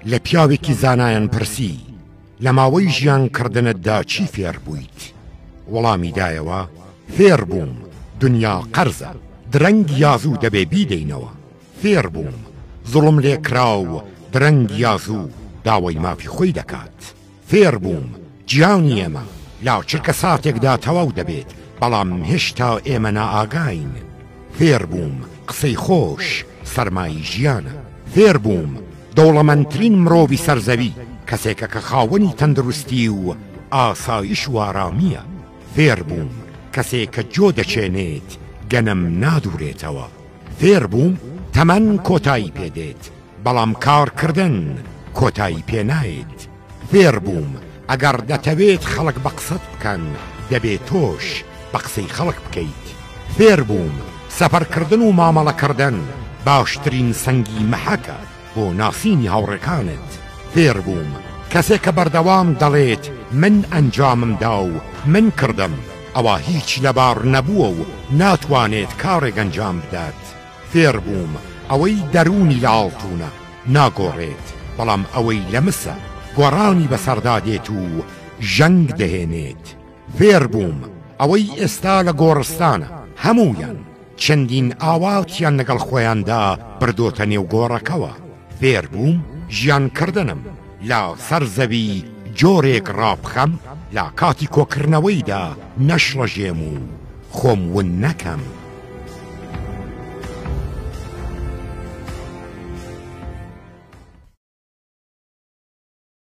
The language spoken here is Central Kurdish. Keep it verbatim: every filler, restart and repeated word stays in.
لە پیاوێکی زانایان پرسی لە ماوەی ژیان کردنتدا چی فێر بوویت؟ وەڵامی دایەوە فێر بووم دنیا قەرزە درەنگ یازوو دەبێ بیدەینەوە. فێر بووم زوڵم لێ کراو درەنگ یازوو داوای مافی خۆی دەکات. فێر بووم گیانی ئێمە لا چرکە ساتێکدا تەواو دەبێت بەڵام هێشتا ئێمە نائاگاین. فێر بووم قسەی خۆش سەرمایی ژیانە. فێر بووم دەوڵەمەندترین مرۆڤی سەرزەوی کەسێکە کە خاوەنی تەندروستی و ئاسایش و ئارامیە. فێر بووم کەسێک کە جۆ دەچێنێت گەنم نادوورێتەوە. فێر بووم تەمەن کۆتایی پێدێت بەڵام کارکردن کۆتایی پێنایێت. فێر بووم ئەگەر دەتەوێت خەڵک بە قسەت بکەن دەبێت تۆش بە قسەی خەڵک بکەیت. فێر بووم سەفەرکردن و مامەڵەکردن باشترین سەنگی مەحەکە بۆ ناسینی هاوڕێکانت. فێر بووم کەسێک کە بەردەوام دەڵێت من ئەنجاممدا و من کردم ئەوە هیچ لەبار نەبووە و ناتوانێت کارێک ئەنجام بدات. فێر بووم ئەوەی دەرونی لە ئاڵتوونە ناگۆڕێت بەڵام ئەوەی لە مسە گۆڕانی بەسەردادێت و ژەنگ دەهێنێت. فێر بووم ئەوەی ئێستا لە گۆڕستانە هەموویان چەندین ئاواتیان لەگەڵ خۆیاندا بردۆتە نێو گۆڕەکەوە. فێر بووم ژیانکردنم لا سەر زەوی جۆرێک ڕابخەم لا کاتی کۆکردنەوەیدا نەشڵەژێم و خۆم ون نەکەم.